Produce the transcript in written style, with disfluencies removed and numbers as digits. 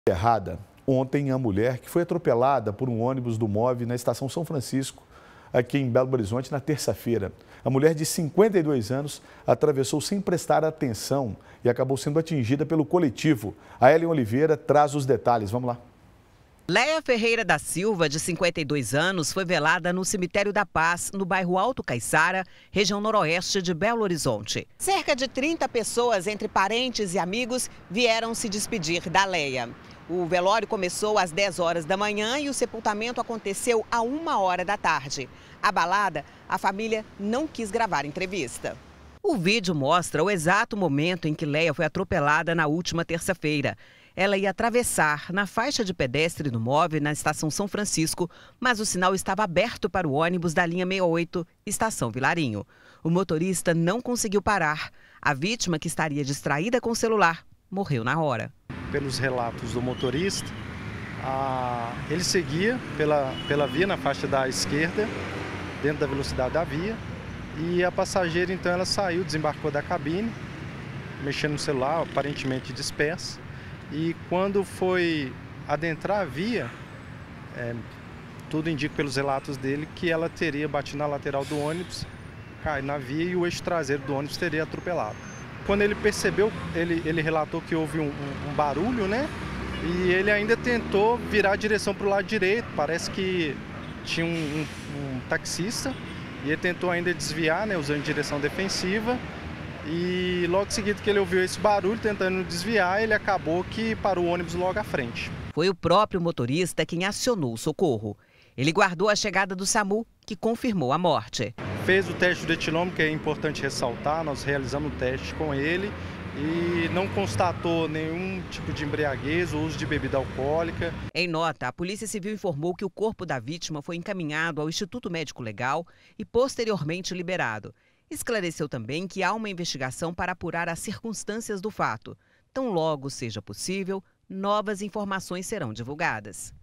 Errada. Ontem, a mulher que foi atropelada por um ônibus do MOVE na estação São Francisco, aqui em Belo Horizonte, na terça-feira. A mulher de 52 anos atravessou sem prestar atenção e acabou sendo atingida pelo coletivo. A Ellen Oliveira traz os detalhes. Vamos lá. Leia Ferreira da Silva, de 52 anos, foi velada no Cemitério da Paz, no bairro Alto Caiçara, região noroeste de Belo Horizonte. Cerca de 30 pessoas, entre parentes e amigos, vieram se despedir da Leia. O velório começou às 10 horas da manhã e o sepultamento aconteceu à 1h da tarde. Abalada, a família não quis gravar entrevista. O vídeo mostra o exato momento em que Leia foi atropelada na última terça-feira. Ela ia atravessar na faixa de pedestre do MOVE na estação São Francisco, mas o sinal estava aberto para o ônibus da linha 68, estação Vilarinho. O motorista não conseguiu parar. A vítima, que estaria distraída com o celular, morreu na hora. Pelos relatos do motorista, ele seguia pela via na faixa da esquerda, dentro da velocidade da via, e a passageira, então, ela saiu, desembarcou da cabine, mexendo no celular, aparentemente dispersa. E quando foi adentrar a via, tudo indica pelos relatos dele que ela teria batido na lateral do ônibus, caído na via e o eixo traseiro do ônibus teria atropelado. Quando ele percebeu, ele relatou que houve um barulho, né? E ele ainda tentou virar a direção para o lado direito, parece que tinha um taxista, e ele tentou ainda desviar, né, usando direção defensiva. E logo em seguida que ele ouviu esse barulho, tentando desviar, ele acabou que parou o ônibus logo à frente. Foi o próprio motorista quem acionou o socorro. Ele guardou a chegada do SAMU, que confirmou a morte. Fez o teste do etilômetro, que é importante ressaltar, nós realizamos o teste com ele e não constatou nenhum tipo de embriaguez ou uso de bebida alcoólica. Em nota, a Polícia Civil informou que o corpo da vítima foi encaminhado ao Instituto Médico Legal e posteriormente liberado. Esclareceu também que há uma investigação para apurar as circunstâncias do fato. Tão logo seja possível, novas informações serão divulgadas.